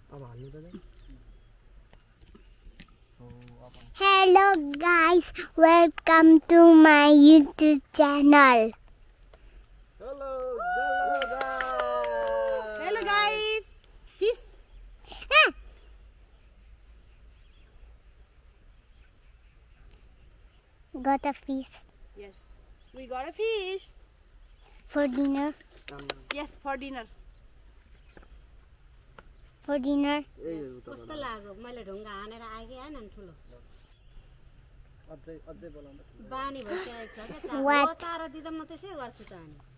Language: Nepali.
Hello guys, welcome to my YouTube channel. Hello guys. Fish. Got a fish. Yes, we got a fish. For dinner. Yes, for dinner. For dinner. कस्तो लाग्यो मैले ढुङ्गा हानेर आए कि आएन नि ठुलो बानी भइसकेको छ के चार दिँदा म त्यसै गर्छु त अनि